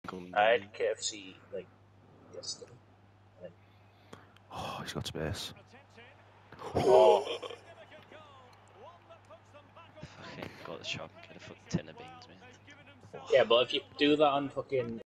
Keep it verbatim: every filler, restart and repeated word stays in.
I had K F C like yesterday. Oh, he's got space. Oh. Fucking go to the shop and get a fucking tin of beans, mate. Yeah, but if you do that on fucking